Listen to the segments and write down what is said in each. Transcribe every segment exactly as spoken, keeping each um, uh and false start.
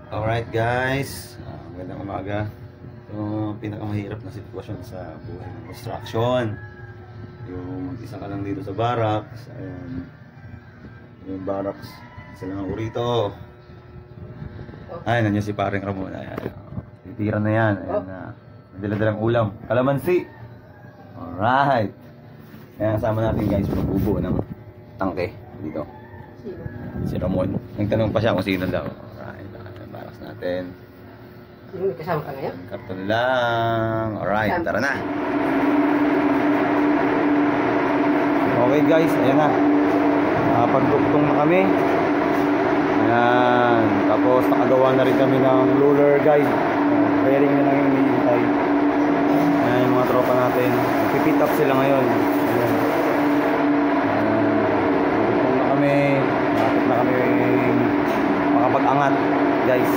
Alright guys, uh, magandang umaga. Ito ang pinakamahirap na sitwasyon sa buhay ng construction. Yung mag-isa ka lang dito sa barracks. Ayan. Yung barracks, isa lang ako rito. Ay, nandiyan si paring Ramon. Ayan. Titira na yan. Ayan na. May dala-dalang ulam. Kalamansi. Alright. Ayan, kasama natin guys magbubuo ng tangke dito. Si Ramon. Nagtanong pa siya kung sino daw. Natin. Sino may kasama ka ngayon? Karton lang. Alright, tara na. Okay guys, ayan na. Nakapagduktong na kami. Ayan. Tapos nakagawa na rin kami ng roller guide. Bearing na lang yung hinihintay. Ayan yung mga tropa natin. Nagpipit up sila ngayon. Ayan. Nagduktong na kami. Nakapit na kami makapag-angat guys.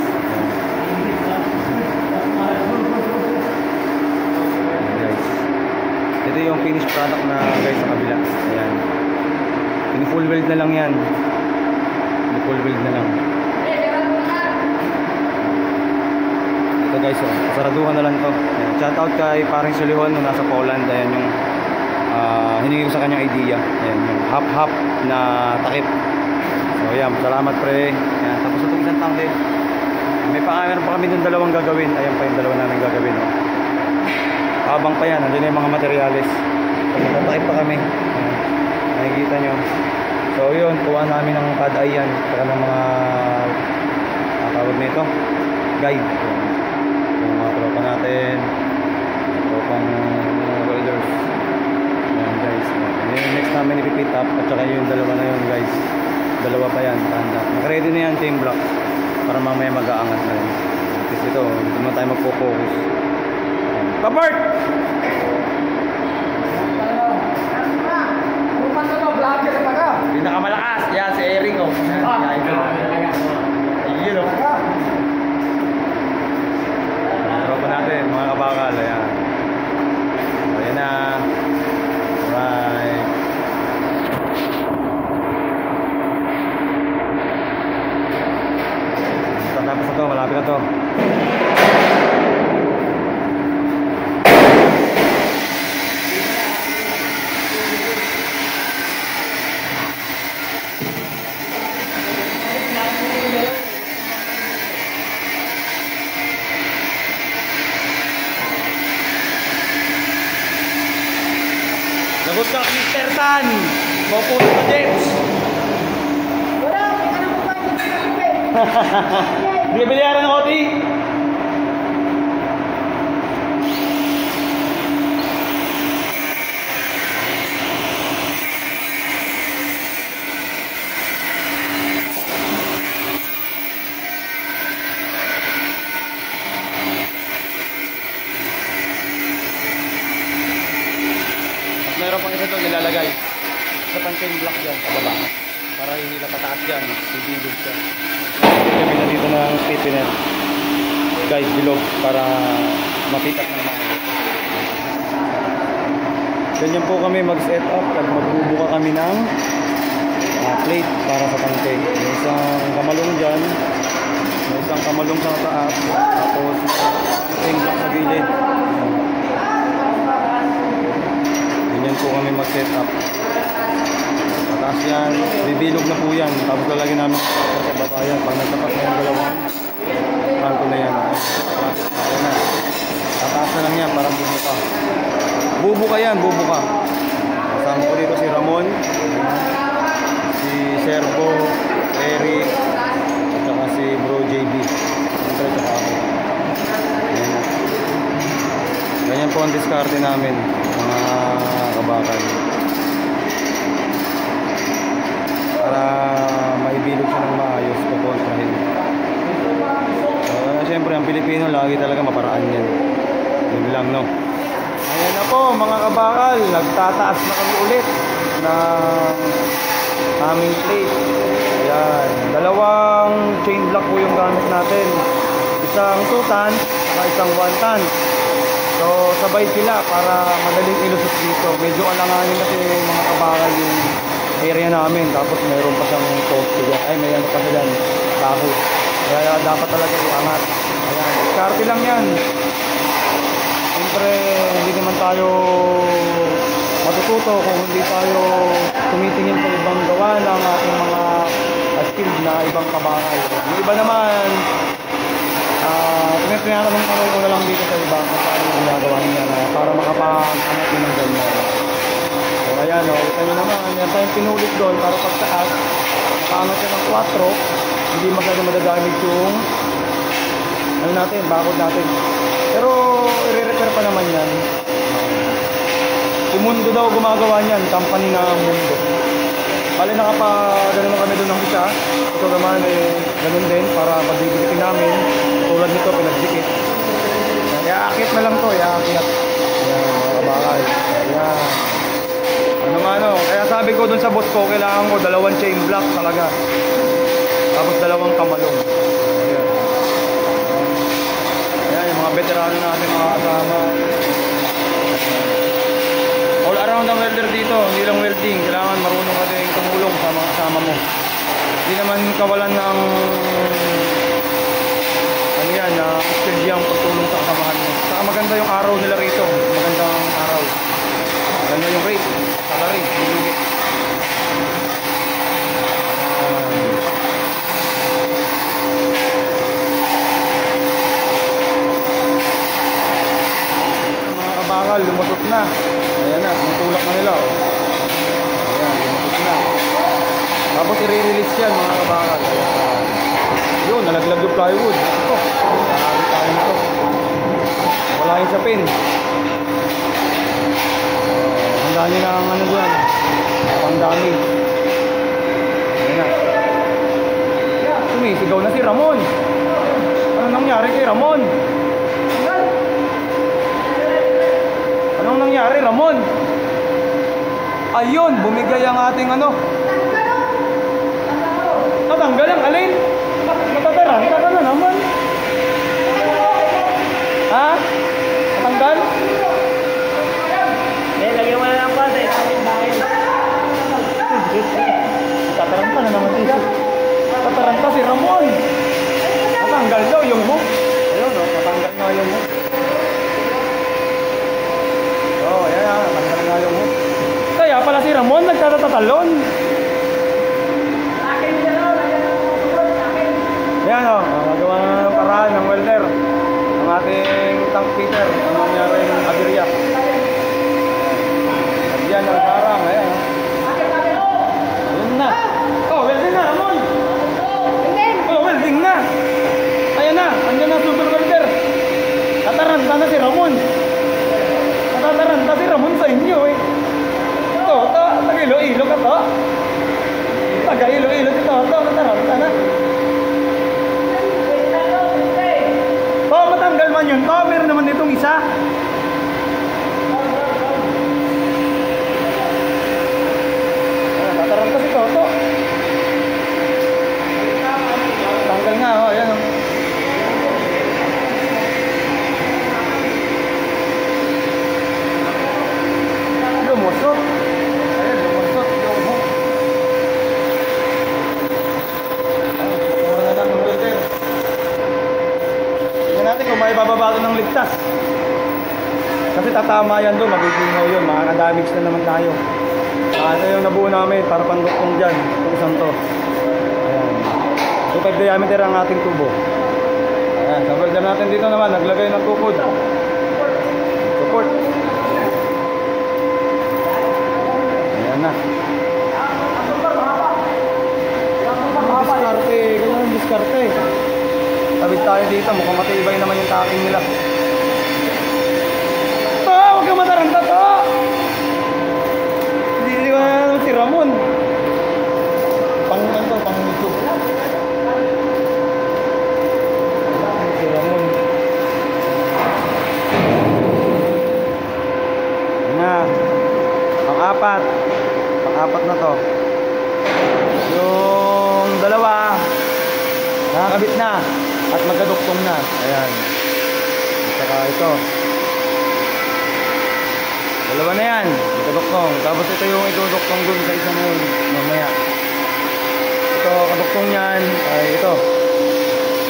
Guys, ito yung finished product na guys sa kabila. Ayan, ini-full weld na lang yan. Ini-full weld na lang. Ito guys, oh, saraduhan na lang to. Ayan. Shout out kay paring Sulihon na nasa Poland. Ayan yung uh, hiningi ko sa kanyang idea. Ayan yung hap-hap na takip. So ayan, salamat pre. Ayan, tapos itong isang tangke. May pa, meron pa kami dun dalawang gagawin. Ayan pa yung dalawa namin gagawin. Oh. Habang pa yan, andun yung mga materyales. So, magtatakip pa kami. Ayan. Nakikita nyo. So yun, kuha namin ng pad-eye yan. Saka ng mga nakawag na ito. Guide. Yung mga tropa natin. Tropang mga welders. Ayan guys. Ayan, next namin ipipit up. At saka yung dalawa na yun guys. Dalawa pa yan. Tanda. Naka-ready na yan team block. Para mamaya mag-aangat na rin. Kasi ito, dito naman tayo magpo-focus. Kapart! Pinakamalakas! Yan, si Eric o. Yan, yun o. Tropa natin, mga kabakal. Ayan. Ayan na. Alright. Tapos na to, malapit na to. Lagot ka, mister Tan! Bopo sa James! Wala! May ka na mo ba? Hindi biliharan ng Oti. At meron pang isa doon nilalagay sa panting block dyan sa baba para hindi na pataas dyan, bibigod siya. Kami na dito ng stiffener guide bilog para mapitak ng mga ganyan po kami mag set up at magbubuka kami ng uh, plate para sa tangke. May isang kamalong dyan, may isang kamalong sa taas, tapos yung block sa gilid. Ganyan po kami mag set up. Pataas yan, bibilog na po yan. Tapos lalagyan namin sa baba yan. Pag nagtapas na yung dalawang kanto na yan. Ayan na. Tataas na lang yan, parang bubuka. Bubuka yan, bubuka. Kasama ko dito si Ramon, si Servo, Eric, at saka si Bro J B. Siyempre, saka ako. Ayan na. Ganyan po ang diskarte namin, mga kabakal. Para maibilog siya ng maayos, kukontrahin. So, siyempre, ang Pilipino lagi talaga maparaan yan. Yun lang, no? Ayan na po, mga kabakal. Nagtataas na kami ulit ng aming plate. Ayan. Dalawang chain block po yung gamit natin. Isang two ton, saka isang one ton. So, sabay sila para madaling ilusot dito. Medyo alanganin kasi mga kabakal yung area namin. Tapos mayroon pa siyang poste dyan. Ay, may ano pa siya dyan. Baho. Kaya dapat talaga iangat. Ayan, diskarte lang yan. Siyempre, hindi naman tayo matututo kung hindi tayo tumitingin sa ibang gawa ng ating mga skilled na ibang kabahay. Yung iba naman, uh, tinatanong tanong ko na lang dito sa iba kung paano yung ginagawa niya na para makapag-angat yun ng ganyan. So ayan o, kita nyo naman, yan tayong pinulit doon para pagtaas, nakaangat siya ng kwatro, hindi masyado madadamage yung ano natin, bakod natin. Pero i-repair pa naman yan. Yung Mundo daw gumagawa niyan, company na Mundo. Bale nakapagano kami doon ng isa. Ito naman eh, ganun din para pagdidikitin namin. Tulad nito, pinagdikit. Iaakit na lang to, iaakit. Ayan, mga kabakal. Ayan. Ano nga ano, kaya sabi ko doon sa boss ko, kailangan ko dalawang chain block talaga. Tapos dalawang kamalong. Ayan. Ayan, yung mga veterano natin, mga kasama. All around ang welder dito, hindi lang welding. Kailangan marunong ka din tumulong sa mga kasama mo. Hindi naman kawalan ng ano yan, na skill pagtulong sa kasamahan mo. Saka maganda yung araw nila rito. Magandang araw. Maganda yung rate, salary, hindi. Mga kabakal, lumutot na. Ayan na, matulak na nila. Oh. Ayan, lumutot na. Tapos i-release yan mga kabakal. Ayan. Yun, nalaglag yung plywood. Ito, nakakit tayo nito. Wala yung sa pin. Uh, handa nyo na ang ano dyan. Pang dami. Ayan na. Sumisigaw na si Ramon. Ano nangyari kay Ramon? Anong nangyari, Ramon? Ayun, bumigay ang ating ano. Natanggal ang alin? Matataranta ka na naman. Ha? Natanggal? Eh, lagyan mo na lang pa sa isang bahay. Tataranta na naman siya. Tataranta si Ramon. Natanggal daw yung hook. Ayun, no? Natanggal na yung hook. Oh, ayan na. Natanggal na yung hook. Kaya pala si Ramon nagtatatalon. Ayan o, magawa na ng paraan ng welder ang ating tank fitter ang nangyari ng aberya. Ayan ang parang, ayan o. Ayan na. Oh, welding na, Ramon. Oh, welding na. Ayan na, andyan na super welder. Tataranta na si Ramon. Tataranta si Ramon sa inyo eh. Ito, ito, taga-ilo-ilo ka to. Taga-ilo-ilo ito, ito, tataranta na. Oh, matanggal man yun. Oh, meron naman ditong isa. Ah, tataranta si Toto. Tanggal nga, oh, ayan oh. Lumusot. Ayan, lumusot yung hook. Ah, mura na lang ng welder. Tingnan natin kung may bababa ng ligtas. Kasi tatama yan doon, magiginaw yun, makaka-damage na naman tayo. Ah, ito yung nabuo namin para panduktong dyan, itong isang to. Ayan. two five diameter ang ating tubo. Ayan, sa welder natin dito naman, naglagay ng tukod. Support. Ayan na. Diskarte, ganyan diskarte. Tabit tayo dito, mukhang matibay naman yung taking nila. To, huwag kang mataranta to! Hindi ba naman si Ramon? Pang ano to, pang YouTube. Si Ramon. Ayan na. Pang-apat. Pang-apat na to. Yung dalawa, nakakabit na. At magkaduktong na. Ayan. At saka ito. Dalawa na yan. Magkaduktong. Tapos ito yung ituduktong dun sa isang mamaya. Ito, kaduktong yan. Ay, ito.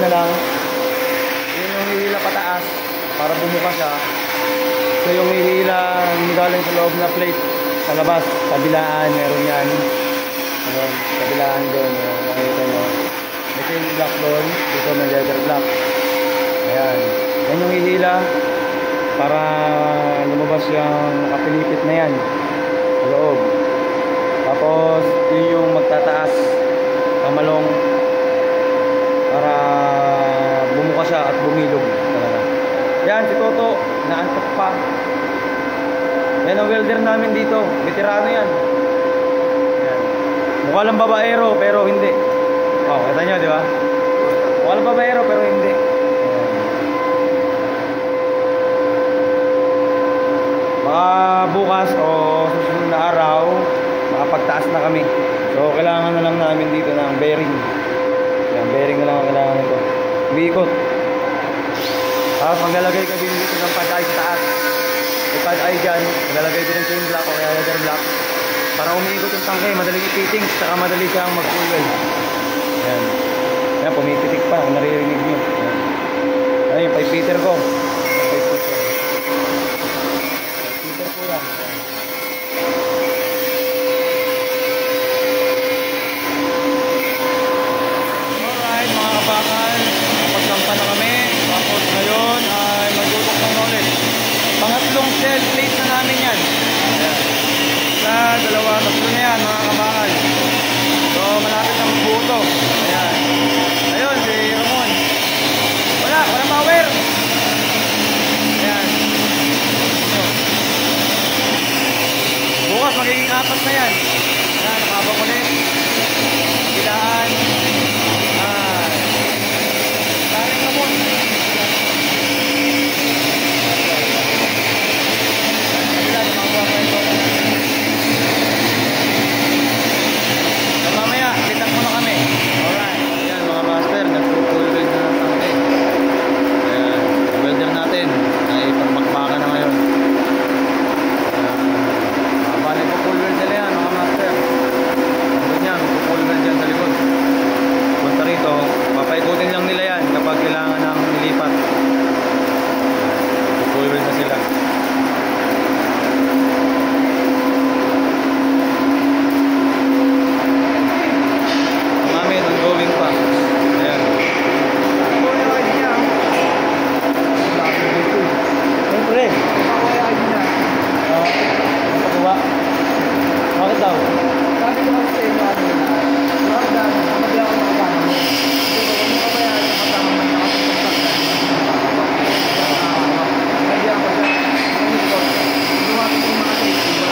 na lang. Yun yung hihila pataas para bumuka siya. So yung hihila galing sa loob na plate sa labas, kabilaan, meron yan. Ayun, kabilaan doon, makikita nyo. May chain block doon, dito may leather block. Ayan, yan yung hihila para lumabas yung nakapilipit na yan sa loob. Tapos yun yung magtataas kamalong para bumuka siya at bumilog talaga. Yan si Toto, naantok pa. Yan ang welder namin dito, veterano yan. Yan. Mukha lang babaero pero hindi. Oh, kita nyo di ba? Mukha lang babaero pero hindi. Yan. Baka bukas o susunod na araw makapagtaas na kami. So kailangan na lang namin dito ng bearing. Yan, bearing na lang ang kailangan nito. Umiikot. Tapos maglalagay ka din dito ng pad eye sa taas. May pad eye dyan, maglalagay din ng chain block o kaya leather block para umiikot yung tangke, madali i-fittings, saka madali siyang mag-full well. Yan. Yan, pumipitik pa, kung naririnig nyo. Yan. Yan yung pipe fitter ko. Pipe fitter. Pipe fitter ko yan. Alright mga kabakan, paglampa na kami. Tapos ngayon ay magtutok ng ulit. Pangatlong shell plate na namin yan. Ayan. Sa dalawa, tatlo na yan mga kabakan. So malapit na magbuo to. Ayan. Ayun si Ramon. Wala, walang power. Ayan. So, bukas magiging apat na yan. Ayan, nakabang ulit. Bilaan. Ayan. Daring Ramon. Mamaya, litak muna kami. Alright. Ayan mga master, nagpo-full weld na ng tangke. Ayan, welder natin ay pagmakbaka na ngayon. Ayan, bali po full weld nila yan mga master. Doon yan, full weld dyan sa likod. Punta rito, papaikutin lang nila yan kapag kailangan ng nilipat. Full weld na sila. Ongoing pa. Ayan. Siyempre. Ah, ang pagawa. Bakit daw? Sabi ko kasi sa inyo, ano na, wala na, kapag ako nakasama mo, hindi ko kaya nakasama mo nakasama kaya ako siya, hindi ko, lumapit yung mga safety mo.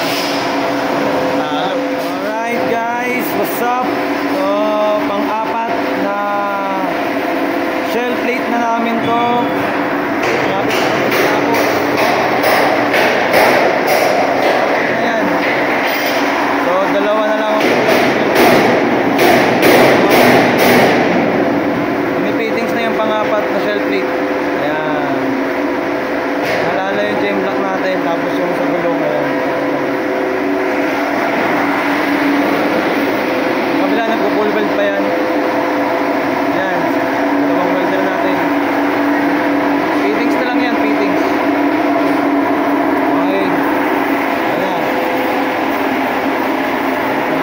Alright guys, what's up? So, pang-apat na shell plate na namin to. Malapit na kami sa ako. Ayan. So, dalawa na lang ako. May fittings na yung pang-apat na shell plate. Ayan. Nalala yung chain block natin. Tapos yung sa gulong. Ayan. Kabila, nagpo-full weld pa yan. Ayan. Dalawang welder natin. Fittings na lang yan. Fittings. Okay. Ayan.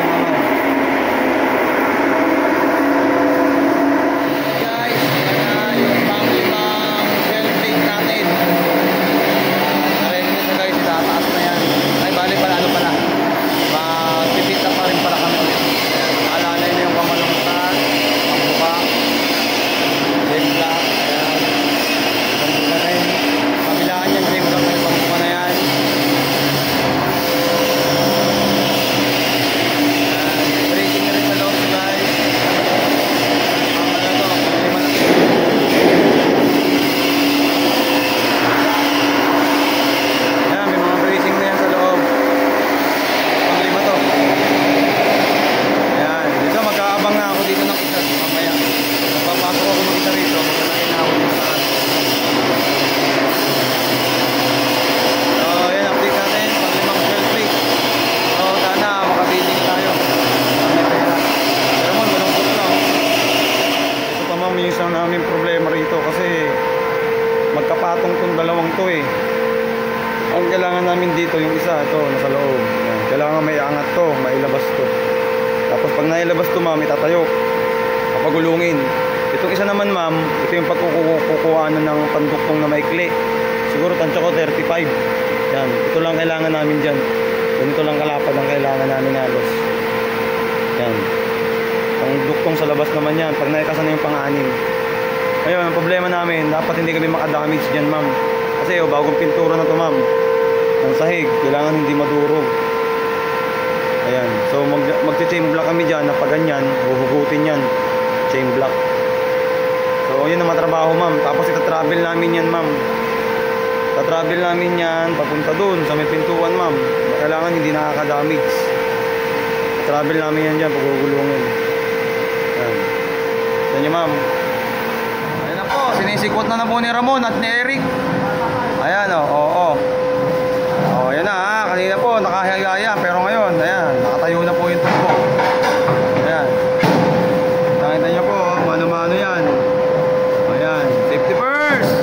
kaming problema rito kasi magkapatong tong dalawang to eh. Ang kailangan namin dito yung isa, ito, nasa loob. Yan. Kailangan may angat to, mailabas to. Tapos pag nailabas to ma'am, itatayo. Papagulungin. Itong isa naman ma'am, ito yung pagkukukuhaan ng panduktong na maikli. Siguro tansya ko thirty-five. Yan, ito lang kailangan namin dyan. Ganito lang kalapad ang kailangan namin halos. Yan. Ang duktong sa labas naman yan, pag naikasan na yung pang-anim. Ngayon, ang problema namin, dapat hindi kami makadamage dyan ma'am. Kasi oh, bagong pintura na to ma'am. Ang sahig, kailangan hindi madurog. Ayan, so mag magche-chain block kami dyan na pag ganyan, huhugutin yan. Chain block. So yun ang matrabaho ma'am. Tapos ita-travel namin yan ma'am. Ita-travel namin yan papunta dun sa may pintuan ma'am. Kailangan hindi nakaka-damage. Travel namin yan dyan pag gugulungin. Ayan. Yan nyo ma'am. Ayan na po, sinisikot na na po ni Ramon at ni Eric. Ayan o, oo, oo. O, ayan na ha, kanina po nakahiyaya, pero ngayon, ayan, nakatayo na po yung tubo. Ayan. Nakita nyo po, mano-mano yan. Ayan, safety first.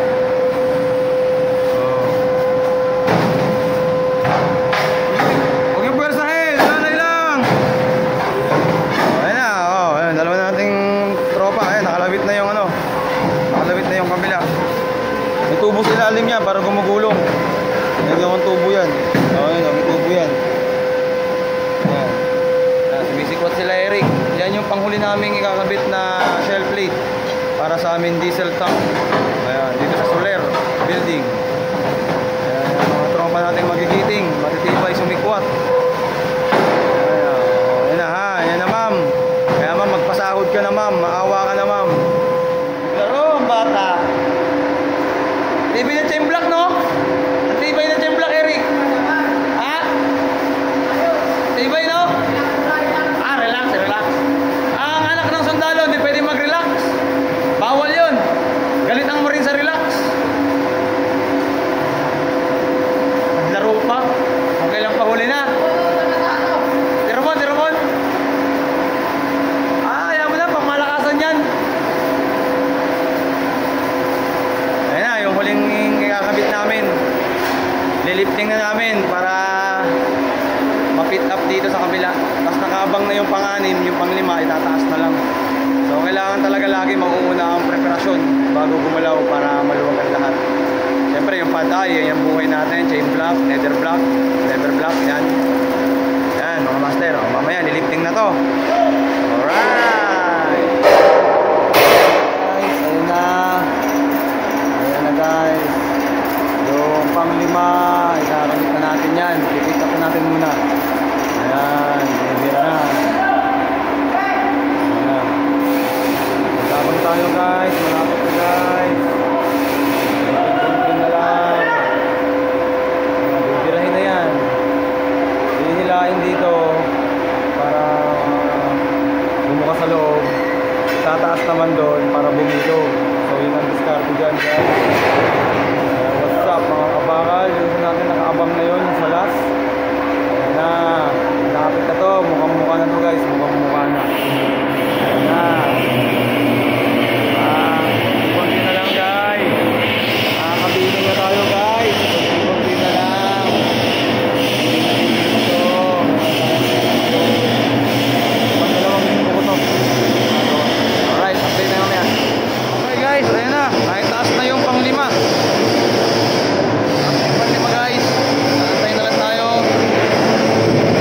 Oh. Huwag yung pwersahin, nanay lang. Ayan na, o, ayan, dalawa nating tropa, ayan, nakalabit na yung ano, nakalabit na yung kabila. May tubo sa ilalim niya para gumugulong. May gawang tubo yan. Oo, yun, may tubo yan. Ayan. Ayan, sumisikwat sila Eric. Yan yung panghuli naming ikakabit na shell plate para sa amin diesel tank. Ayan, dito sa Soler building. Ayan, yung mga tropa natin magigiting, matitibay, sumikwat. Ayan, ayan na ha, ayan na ma'am. Kaya ma'am, magpasahod ka na ma'am, maawa ka na ma'am. Laro, bata. Tibay na chain block, no? Tibay na chain block, Eric. Ha? Tibay, no? Ah, relax, relax. Ang anak ng sundalo, hindi pwede mag-relax. Bawal yun. Galit ang marine sa relax. Naglaro pa. Kung kailang pahuli na. Tiromon, tiromon. Ah, ayaw mo na, pangmalakasan yan. Huling kakabit namin, lilifting na namin para ma-fit up dito sa kabila. Tapos nakaabang na yung pang-anim, yung pang-lima itataas na lang. So kailangan talaga lagi mauuna ang preparasyon bago gumalaw para maluwag ang lahat. Siyempre yung pad-eye, yan yung buhay natin, chain block, nether block, lever block, yan. Yan mga master, o, mamaya lilifting na to. Alright guys, ayun na. Guys, yung pang-lima ikakamit na natin yan, i-pick up na natin muna. Ayan, bihira na. Ayan, magkabang tayo guys, malapit na guys. Kunti na lang. Bihirahin na yan, hihilain dito para uh, bumuka sa loob, tataas naman doon para bumito. So yun ang discarte dyan guys. uh, What's up mga kabakal, yung natin nakaabang na yun sa last. Ayan na, nakapit na to, mukhang mukha na to guys, mukhang mukha na. Ayan na. Ah, konti na lang guys, nakakabitin na tayo guys, konti na lang. So pagdalawang minuto ko to. Alright, update na naman yan. Guys, ayan na, kahit taas na yung pang-lima. Taas na yung pang-lima guys. Antayin na lang tayo.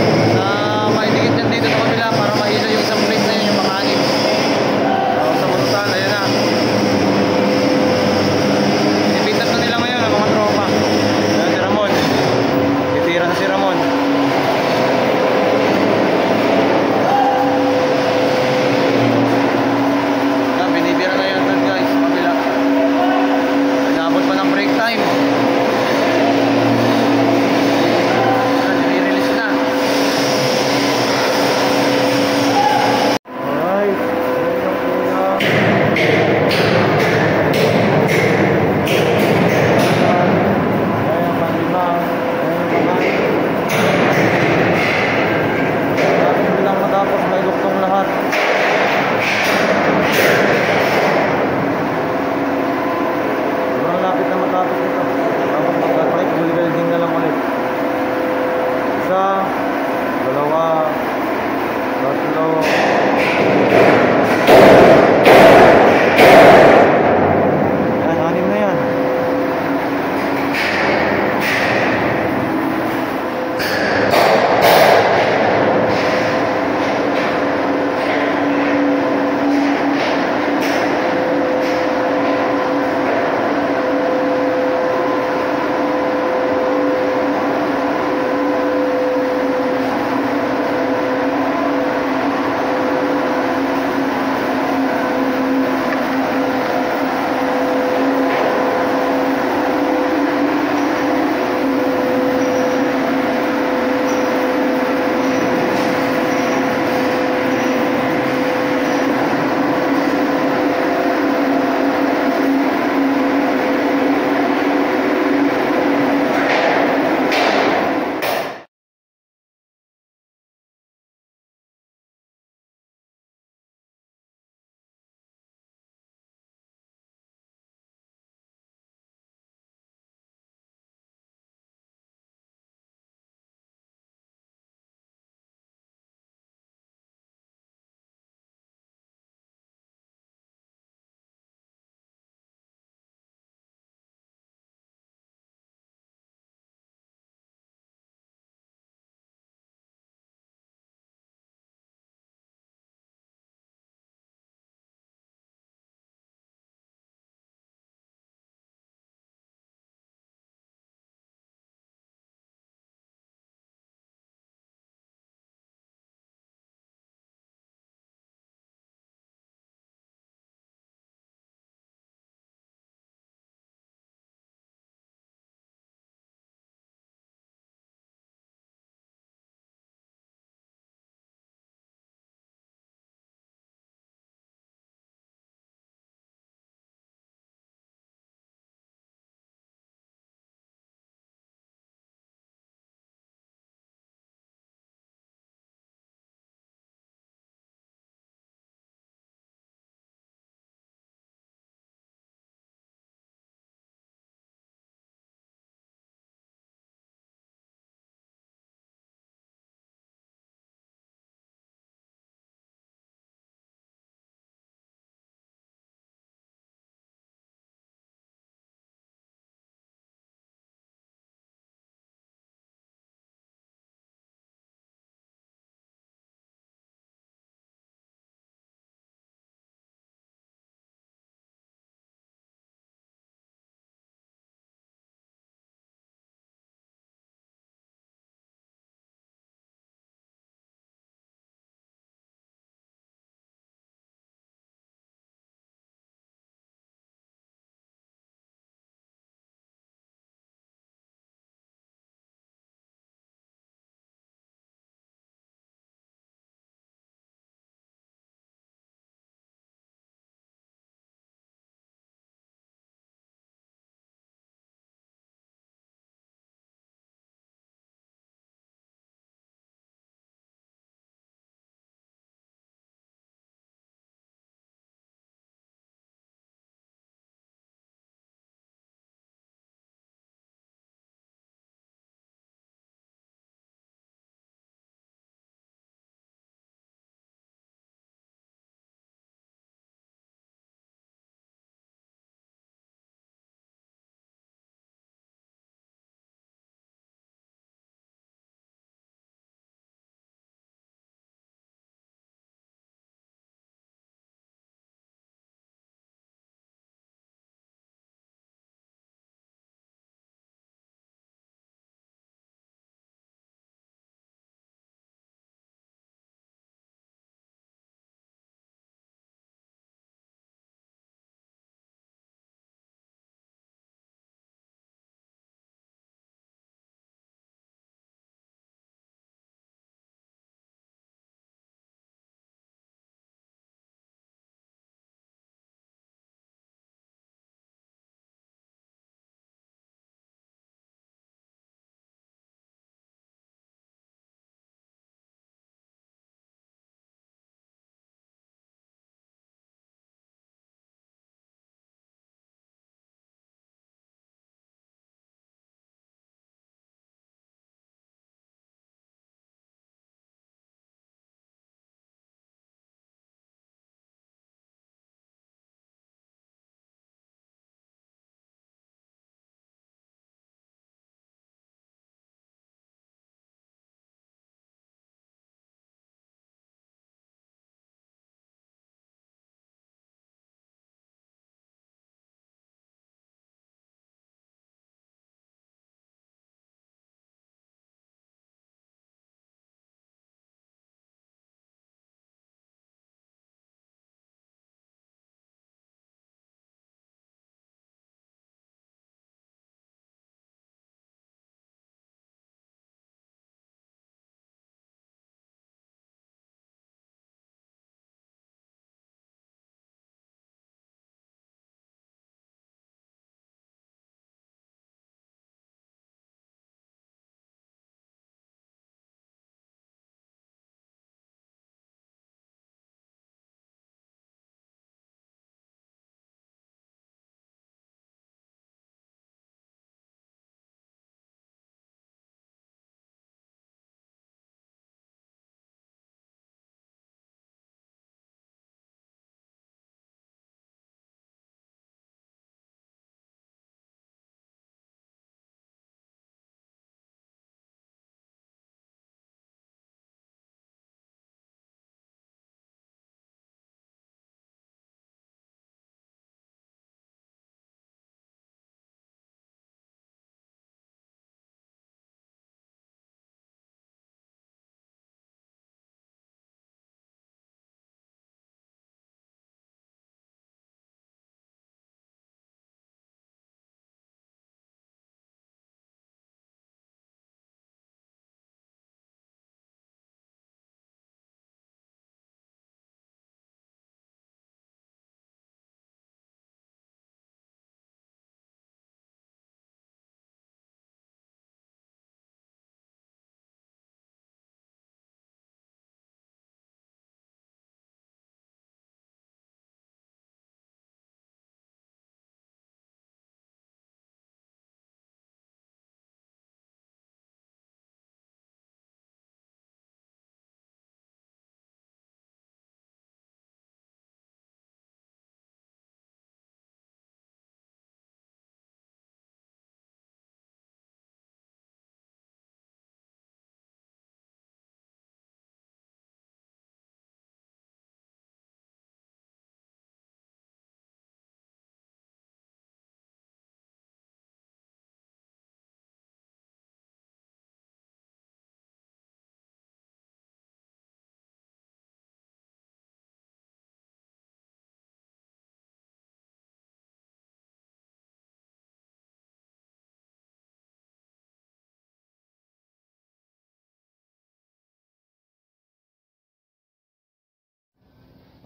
dalawa, tatlo. Yan, anim na yan.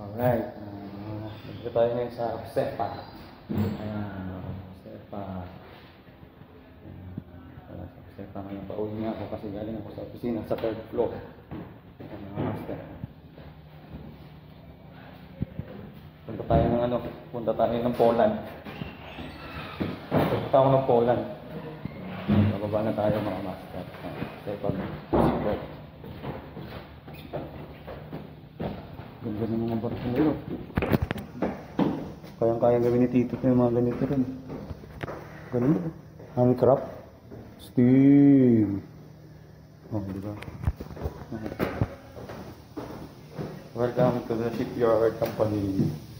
Alright. Uh, Dito tayo ngayon sa Sepa. Ayan. Sepa. Wala sa Sepa ngayon. Pauwi nga ako kasi galing ako sa opisina sa third floor. Ayan mga master. Punta tayo ng ano, punta tayo ng Poland. Punta tayo ng Poland. Bababa na tayo mga master. Sepa. Sepa. Ganda ng mga barko nila. Kayang-kayang gawin ni Tito yung mga ganito rin. Ganun. Handcraft. Steel. Oh, di ba? Welcome to the shipyard company.